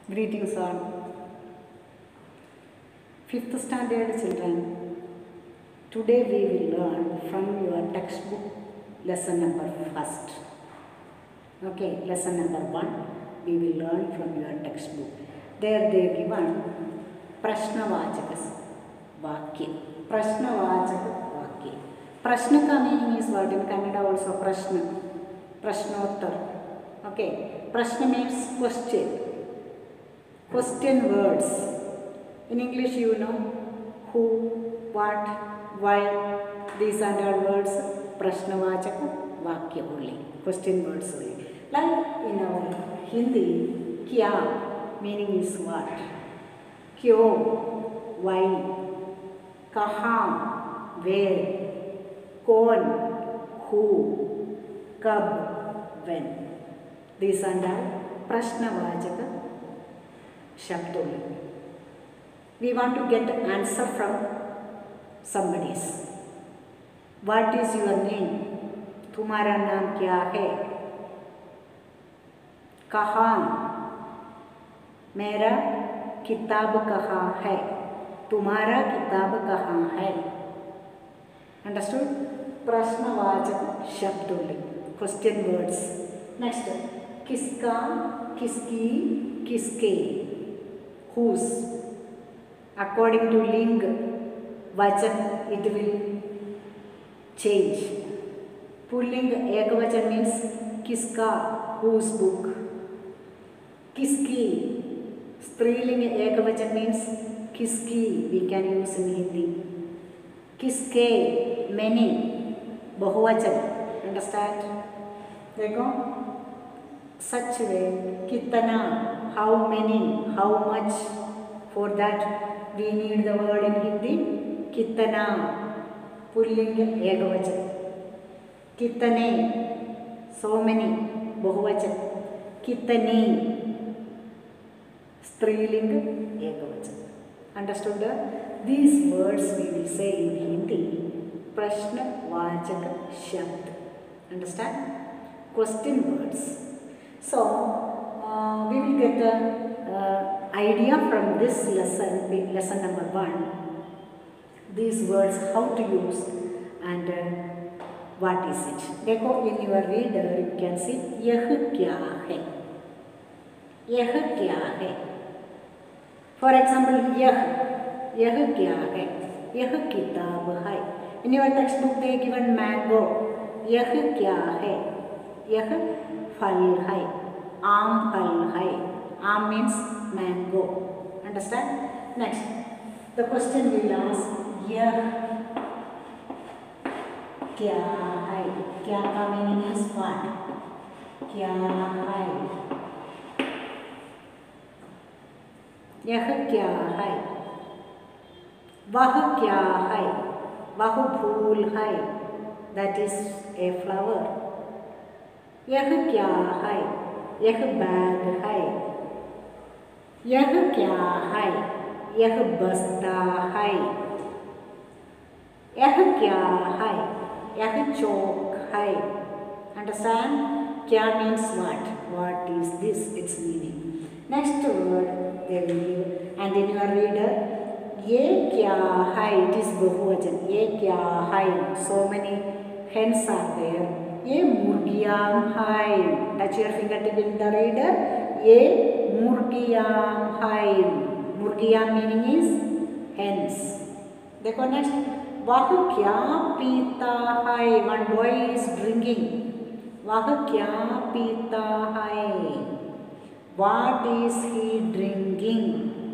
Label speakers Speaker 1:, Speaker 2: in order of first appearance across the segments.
Speaker 1: Greetings all. Fifth standard children. Today we will learn from your textbook lesson number first. Okay, lesson number 1 we will learn from your textbook. There they given Prashnavachaka Vakya. Prashnavachaka Vakya. Prashna ka meaning is what in Kannada also Prashna. Prashnottar. Okay, Prashna means question. Question words. In English you know who, what, why. These are all words Prashnavachaka Vakya only. Question words only. Like in our Hindi, kya meaning is what? Kyo, why? Kaha, where? Kon, who? Kab, when? These are all Prashnavachaka Shabdoli. We want to get an answer from somebody's. What is your name? तुम्हारा नाम क्या है? कहाँ? मेरा किताब कहाँ है? तुम्हारा किताब कहाँ है? Understood? प्रश्नवाचक शब्दों question words. Next, किसका, किसकी, किसके. Whose. According to ling, vachan, it will change. Pulling ekavachan means kiska, whose book. Kiski. Striling ekavachan means kiski, we can use in Hindi. Kiske, many, bahuvachan. Understand? देखो such way kitana, how many, how much. For that we need the word in Hindi kitana, pulling ekavachan. Kitane, so many, bahuvachan. Kitani, striling ekavachan. Understood? These words we will say in Hindi Prashnavachaka Shabd. Understand? Question words. So we will get the idea from this lesson, lesson number 1. These words how to use and what is it. देखो in your reader you can see यह क्या है. यह क्या है. For example यह क्या है. यह किताब है. In your textbook they given mango. यह क्या है. यह फल है. आम फल है. Am means mango. Understand? Next, the question will ask यह क्या है. क्या का meaning is what? क्या है. यह क्या है. वह क्या है. वह फूल है. That is a flower. यह क्या है. यह बैग है. यह क्या है. यह बस्ता है. यह क्या है. यह चौक है. Understand? क्या means what? What is this? Its meaning. Next word they will give, and in your reader ये क्या है. It is बहुवचन. ये क्या है. So many hens are there. ये मुर्गियाँ हैं. Touch your fingertip in the reader. ये मुर्गियाँ हैं. मुर्गियाँ meaning is hens. देखो next. वह क्या पीता है. One boy is drinking. वह क्या पीता है. What is he drinking?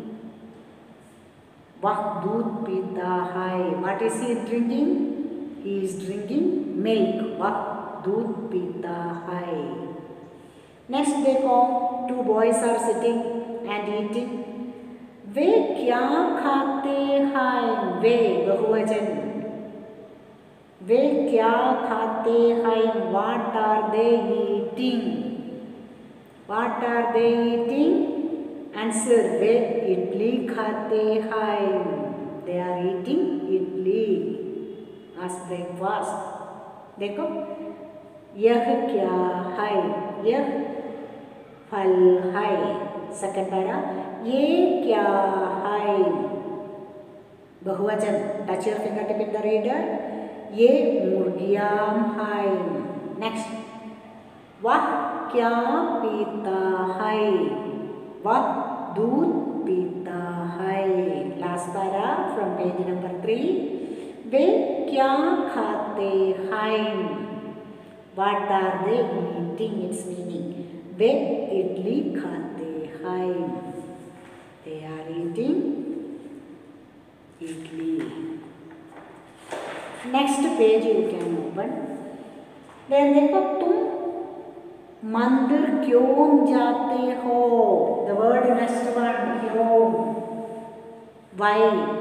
Speaker 1: वह दूध पीता है. What is he drinking? He is drinking milk. वह दूध पीता है. Next देखो two boys are sitting and eating. वे क्या खाते हैं. वे बहुवचन. वे क्या खाते हैं. What are they eating? What are they eating? Answer. वे इडली खाते हैं. They are eating idli as breakfast. देखो यह क्या है. यह फल है. second para, ये क्या है, बहुवचन, touch your fingertip in the reader, ये मुर्गियाँ हैं. Next, वह क्या पीता है, वह दूध पीता है. Last para from page number 3, वे क्या खाते हैं, what are they eating, its meaning, वे इडली खाते हैं, they are eating idli. Next page you can open. Then देखो, तुम मंदिर क्यों जाते हो, the word next one, क्यों, why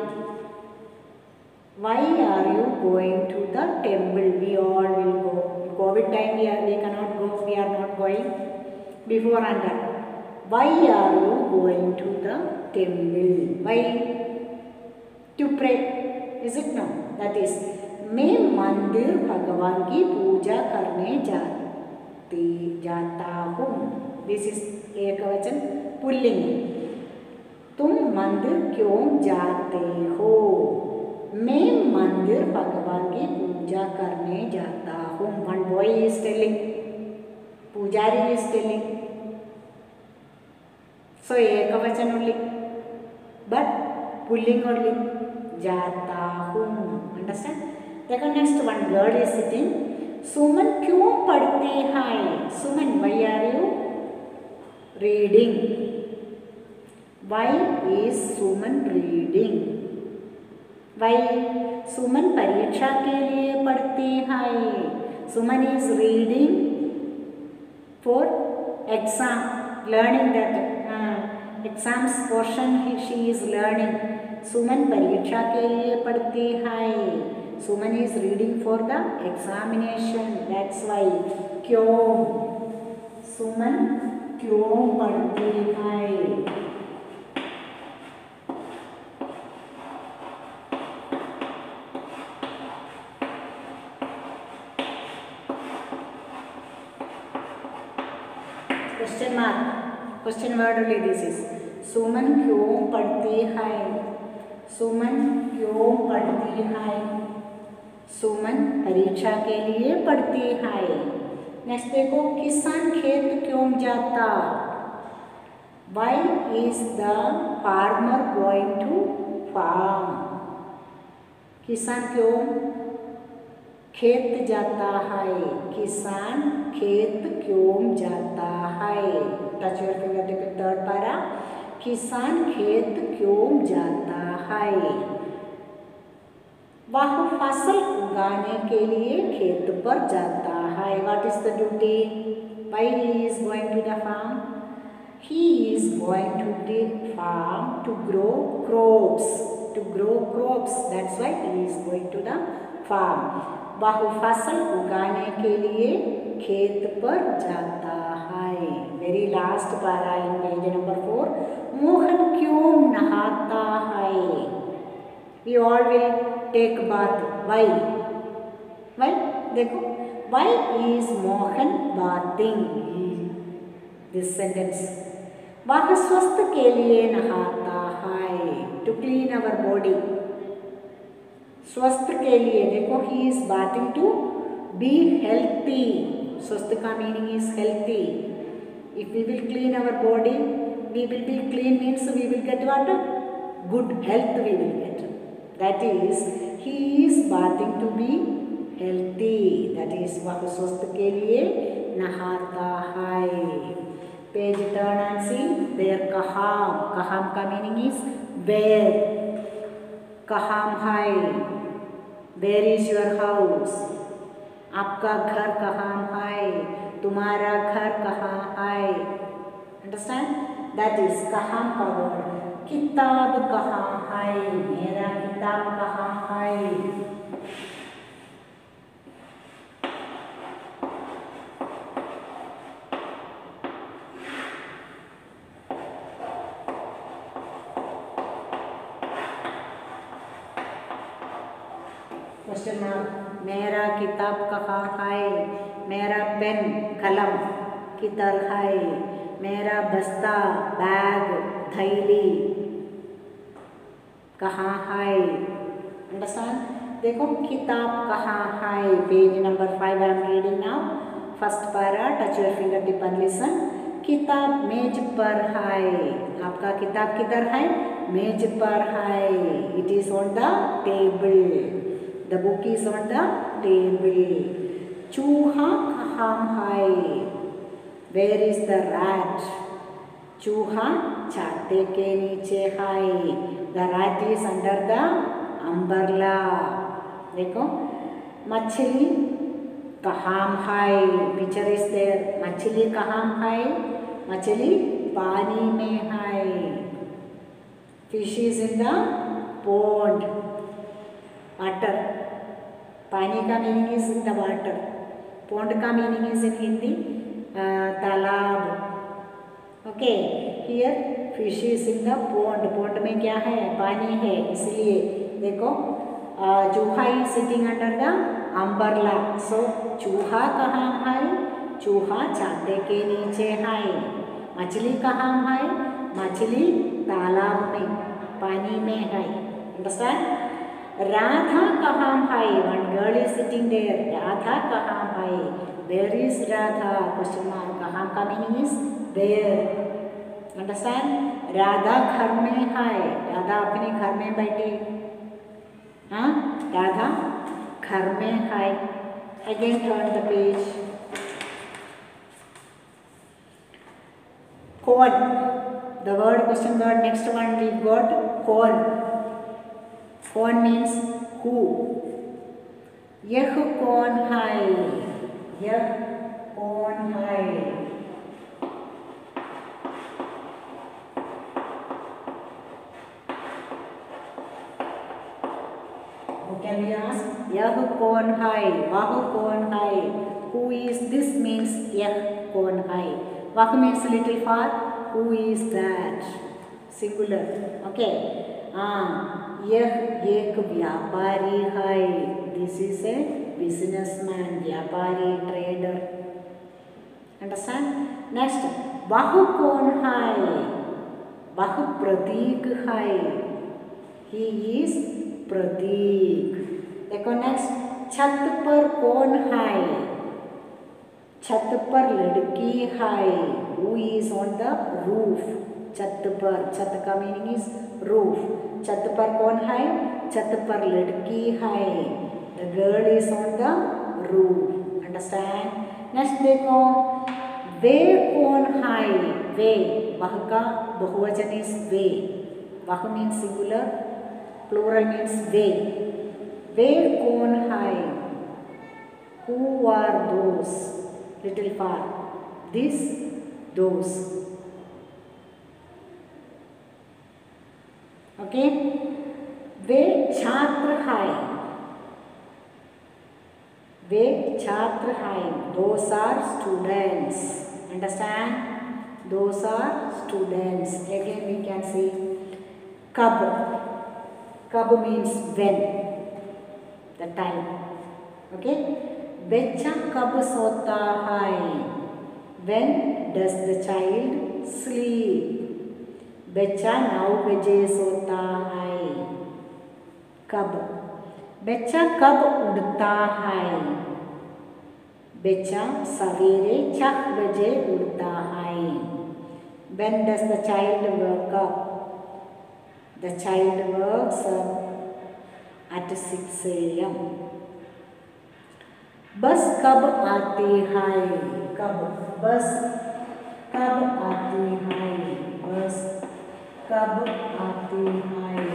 Speaker 1: are you going to the temple, we all will go. COVID time we cannot go, we are not going. Before and after, why are you going to the temple, why, to pray, is it? No, that is, मैं मंदिर भगवान की पूजा करने जाता हूँ. This is एक वचन pulling. तुम मंदिर क्यों जाते हो, मैं मंदिर भगवान की पूजा करने जाता हूँ. One boy is telling, pujari is telling. So एक वचन ओनली, बट पुल्लिंग ओनली, जाता हूँ. अंडरस्टैंड? देखो next one, girl is sitting. Suman क्यों पढ़ते हैं, Suman why are you reading, why is Suman reading, why, Suman परीक्षा के लिए पढ़ते हैं, Suman is reading for exam, learning that exams portion she is learning. Suman परीक्षा के लिए पढ़ती है, Suman is reading for the examination, that's why. क्यों, सुमन क्यों पढ़ती है. Question mark, question word only this is. Suman क्यों पढ़ती है, सुमन क्यों पढ़ती है, सुमन परीक्षा के लिए पढ़ती है. नेक्स्ट देखो, किसान खेत क्यों जाता, why is the farmer going to farm, किसान क्यों खेत जाता है, किसान खेत क्यों जाता है. Touch your fingertip in third para, किसान खेत क्यों जाता है. वह फसल उगाने के लिए खेत पर जाता है. What is the duty, why he is going to the farm, he is going to the farm to grow crops, that's why he is going to the farm. वह फसल उगाने के लिए खेत पर जाता है. वेरी लास्ट पारा इन पेज नंबर 4, मोहन क्यों नहाता है, we all will take bath, why, देखो, why is Mohan bathing, this sentence. वह स्वस्थ के लिए नहाता है, टू क्लीन अवर बॉडी, स्वस्थ के लिए. देखो, he is bathing to be healthy, स्वस्थ का meaning is healthy. If we will clean our body, we will be clean means we will get what, good health we will get. That is he is bathing to be healthy, that is वह स्वस्थ के लिए नहाता है. Page turn and see there. Kaham, kaham का meaning is where. kaham है, where is your house, आपका घर कहाँ है, तुम्हारा घर कहाँ है. Understand? That is kaham का word. किताब कहाँ है, मेरा किताब कहाँ है. क्वेश्चन मार्क, मेरा किताब कहाँ है, मेरा पेन कलम किधर है, मेरा बस्ता बैग थैली कहाँ है। अंडरस्टैंड। देखो किताब कहाँ है, page number 5 I am reading now. First para, touch your finger tip and listen. किताब मेज पर है, आपका किताब किधर है, मेज पर है। It is on the table, the book is on the table. चूहा कहाँ है, वेयर इज द रैट, चूहा छाते के नीचे है, the rat is under the umbrella. देखो मछली कहाँ है, पिक्चर इज देयर, मछली कहाँ है, मछली पानी में है। Fish is in the pond, water, पानी का meaning is in the water, pond का meaning is in Hindi talab. Okay, here fish is in the pond, pond में क्या है, पानी है, इसलिए देखो चूहा is sitting under the umbrella. So चूहा कहाँ है, चूहा छाते के नीचे है। मछली कहाँ है, मछली तालाब में, पानी में है। अंडरस्टैंड। राधा कहाँ है, one girl is sitting there, Radha कहाँ है, where is Radha, question mark, कहाँ का meaning is where. Understand. Radha घर में है, राधा अपने घर में बैठी, हाँ राधा घर में है। Again turn the page. कौन, the word question word, next one we got कौन। कौन मीन्स हु। यह कौन है, यह कौन है। Can we ask, यह कौन है, वह कौन है। Who is this means यह कौन है, वह means little for who is that, singular. Okay, यह एक व्यापारी है, this is a businessman, व्यापारी, trader. Understand? Next, वह कौन है, वह प्रतीक है, he is प्रतीक। देखो नेक्स्ट, छत पर कौन है, छत पर लड़की है, who is on the roof, छत पर, छत का मीनिंग इज रूफ, छत पर कौन है, छत पर लड़की है, the girl is on the roof. Understand. Next देखो, वे कौन है, वे, वह का बहुवचन इज वे, वह मीन्स सिंगुलर, प्लूरल मीन्स वे। वे कौन है, who are those, little for this, those. Okay, वे छात्र है, वे छात्र है, those are students. Understand, those are students. Again we can see कब, कब means when, the time. Okay, बच्चा कब सोता है, when does the child sleep, बच्चा 9 बजे सोता है, कब, बच्चा कब उड़ता है, बच्चा सवेरे 4 बजे उड़ता है, when does the child wake up, the child wakes up at 6 AM. बस कब आती है, कब, बस कब आती है, बस कब आती है।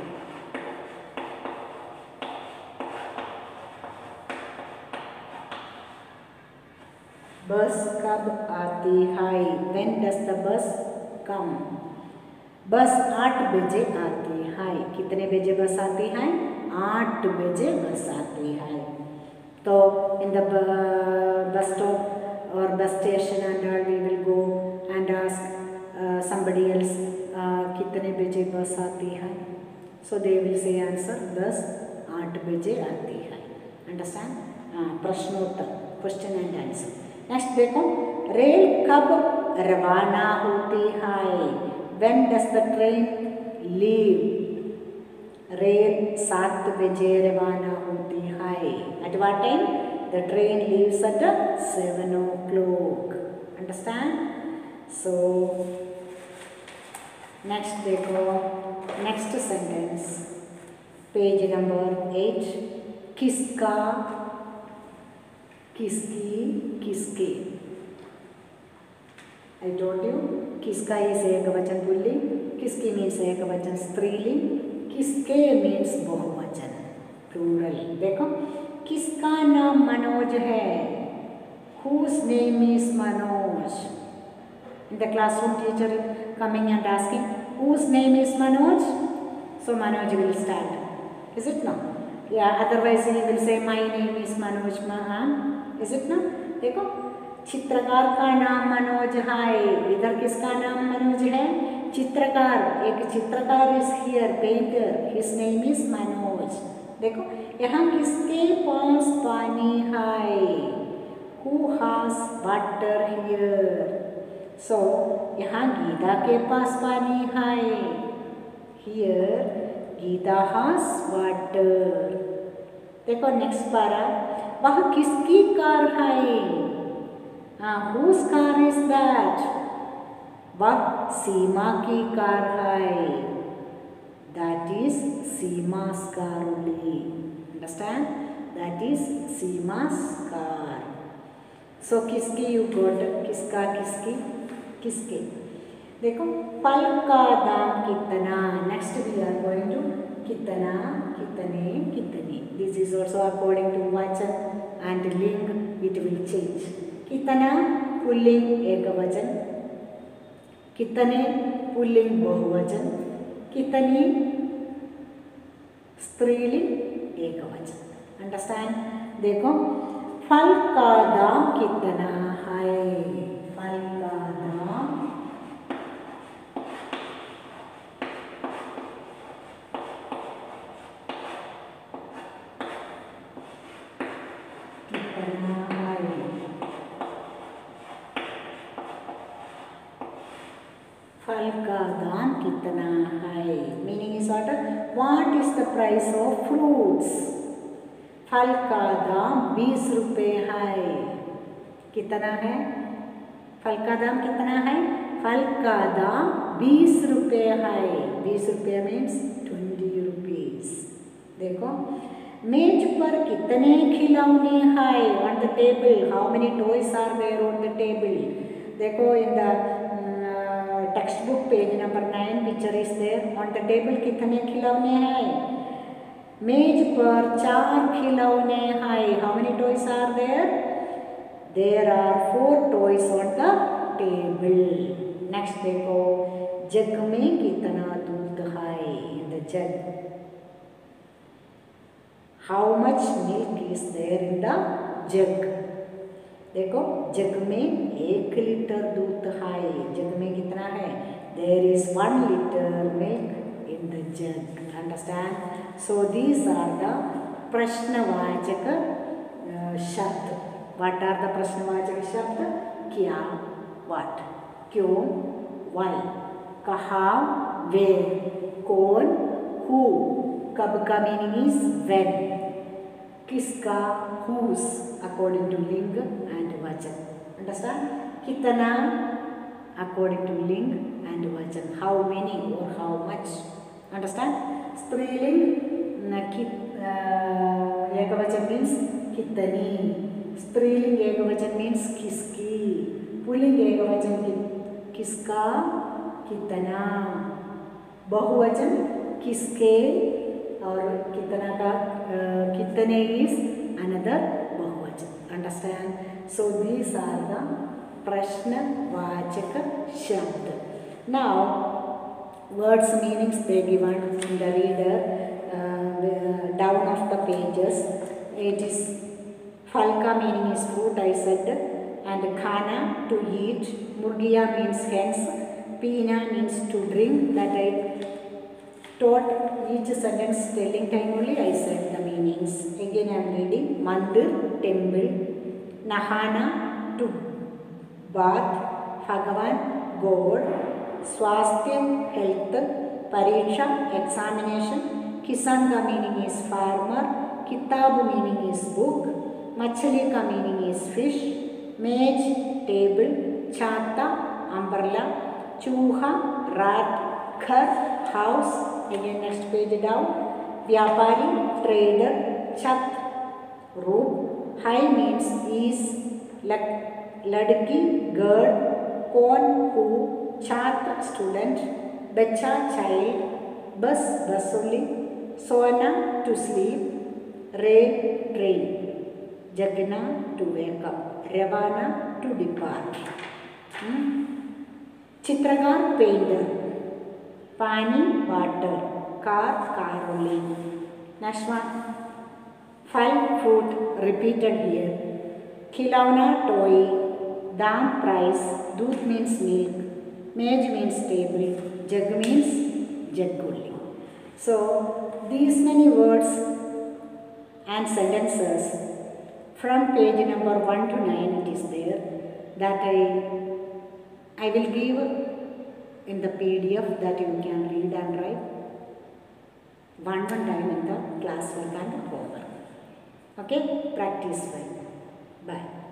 Speaker 1: बस कब आती है, when does the bus come, बस 8 बजे आती है, कितने बजे बस आती है, 8 बजे बस आती है। तो इन द बस स्टॉप और bus station and all we will go and ask somebody else कितने बजे बस आती है, सो दे विल से आंसर बस 8 बजे आती है। अंडरस्टैंड। प्रश्नोत्तर, क्वेश्चन एंड आंसर। नेक्स्ट देखो, रेल कब रवाना होती है. When does the train leave? Rail 7 बजे रवाना होती है. At what time? The train leaves at 7 o'clock. Understand? So next देखो, next sentence, page number 8. किसका, किसकी, किसके. I told you, किसका is एकवचन पुल्लिंग, किसकी means एकवचन स्त्रीलिंग, किसके means बहुवचन plural. देखो, किसका नाम मनोज है. Whose name is Manoj? In the classroom, teacher coming and asking, whose name is Manoj? So Manoj will start. Is it not? Yeah, otherwise he will say, my name is Manoj Mahan. Is it not? देखो, चित्रकार का नाम मनोज है. इधर किसका नाम मनोज है? चित्रकार. एक चित्रकार is here, painter. His name is Manoj. देखो, यहाँ किसके पास पानी है? Who has water here? So यहाँ गीता के पास पानी है. Here Gita has water. देखो नेक्स्ट पारा, वह किसकी कार है? Whose car is that? वह सीमा की कार है. That is Seema's car only. Understand? That is Seema's car. So किसकी you got? किसका, किसकी, किसके. देखो, फल का दाम कितना. Next we are going to कितना, कितने, कितने. This is also according to वचन and लिंग. It will change. कितना पुल्लिंग एकवचन, कितने पुल्लिंग बहुवचन, कितनी स्त्रीलिंग एकवचन. अंडरस्टैंड. देखो, फल का दाम कितना है. फल का दाम कितना है. फल का दाम कितना है. Meaning is what is the price of fruits. फल का दाम 20 रुपये है. कितना है? फल का दाम कितना है? फल का दाम 20 रुपये है. 20 रुपये मीन्स 20 rupees. देखो, मेज पर कितने खिलौने हैं. On the table how many toys are there on the table. देखो, in the text book page number 9 picture is there. On the table कितने खिलौने हैं. मेज पर 4 खिलौने हैं. How many toys are there? There are 4 toys on the table. Next देखो, jug में कितना दूध है. In the jug how much milk is there in the jug. देखो, जग में 1 लीटर दूध है. जग में कितना है? There is 1 liter milk in the jug. Understand. So these are the प्रश्नवाचक शब्द. What are the प्रश्नवाचक शब्द? क्या, what, क्यों, why, कहाँ, where, कौन, who. कब का मीनिंग इज when. किसका, whose according to लिंग and वचन. Understand? कितना according to लिंग and वचन. How many or how much. Understand? स्त्रीलिंग एकवचन मीन्स कितनी. स्त्रीलिंग एकवचन मीन्स किसकी. पुल्लिंग एकवचन किसका, कितना. बहुवचन किसके और कितना का कितने इज अनदर बहुवचन. Understand. So these are the प्रश्नवाचक शब्द. Now words meanings they given in the reader down of the pages. It is फल का meaning is fruit I said, and khana to eat. Murgiya means hens. Peena means to drink. That I taught each sentence telling time only I said the meanings. Again I am reading. Mandir temple. Nahana to bath. Bhagavan, God, Swasthya, health, Pariksha, examination, Kisan ka meaning is farmer, Kitab meaning is book, Machali ka meaning is fish, Mage, table, Chata, umbrella, Chuha, rat, Ghar, house, again next page down, Vyapari, trader, Chat, roof, high means is, Ladki, girl, Kon, who, Chat, student, Bacha, child, Bus, basuli, Sona, to sleep, Rain, train, Jagna, to wake up, Ravana, to depart. Chitragar, painter, Pani, water, car, only. Next one. 5 food repeated here. Khilauna, toy, Dam, price, Doodh means milk, Mage means table, Jug means jug only. So these many words and sentences from page number 1 to 9 it is there that I will give in the PDF that you can read and write one time in the class work and homework. Okay, practice well. Bye.